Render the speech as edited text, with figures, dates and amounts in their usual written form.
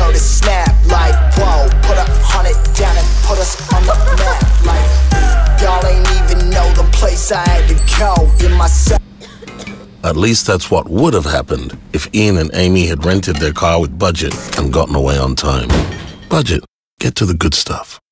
know to snap. Like, whoa, put 100 down and put us on the map. Like, y'all ain't even know the place I had to go in my set. At least that's what would have happened if Ian and Amy had rented their car with Budget and gotten away on time. Budget, get to the good stuff.